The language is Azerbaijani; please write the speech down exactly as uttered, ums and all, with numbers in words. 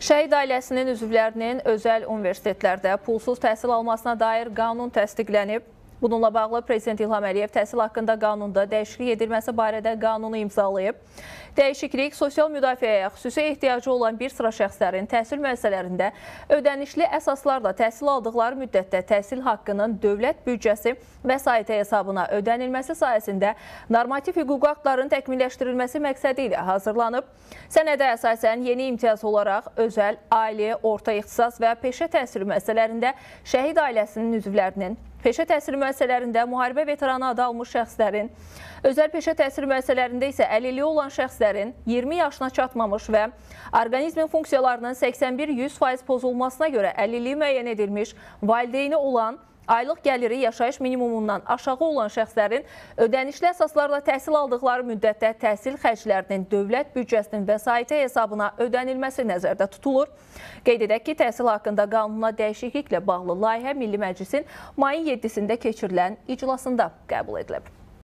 Şəhid ailəsinin üzvlərinin özəl universitetlərdə pulsuz təhsil almasına dair qanun təsdiqlənib. Bununla bağlı Prezident İlham Əliyev təhsil haqqında qanunda dəyişiklik edilməsi barədə qanunu imzalayıb. Dəyişiklik sosial müdafiəyə xüsusi ehtiyacı olan bir sıra şəxslərin təhsil müəssisələrində ödənişli əsaslarla təhsil aldıqları müddətdə təhsil haqqının dövlət büdcəsi vəsaiti hesabına ödənilməsi sayəsində normativ hüquqi aktların təkmilləşdirilməsi məqsədi ilə hazırlanıb. Sənədə əsasən yeni imtiyaz olaraq özəl, ali, orta ixtisas və peşə təhsili müəssisələrində şəhid ailəsinin üzvlərinin, peşə təhsili müəssisələrində müharibə veteranı adı almış şəxslərin, özəl peşə təhsili müəssisələrində isə əlilliyi olan şəxslərin iyirmi yaşına çatmamış və orqanizmin funksiyalarının səksən bir yüz faiz pozulmasına görə əlilliyi müəyyən edilmiş, valideyni olan, aylıq gəliri yaşayış minimumundan aşağı olan şəxslərin ödənişli əsaslarla təhsil aldıqları müddətdə təhsil xərclərinin dövlət büdcəsinin vəsaiti hesabına ödənilməsi nəzərdə tutulur. Qeyd edək ki, təhsil haqqında qanuna dəyişikliklə bağlı layihə Milli Məclisin mayın yeddisində keçirilən iclasında qəbul edilib.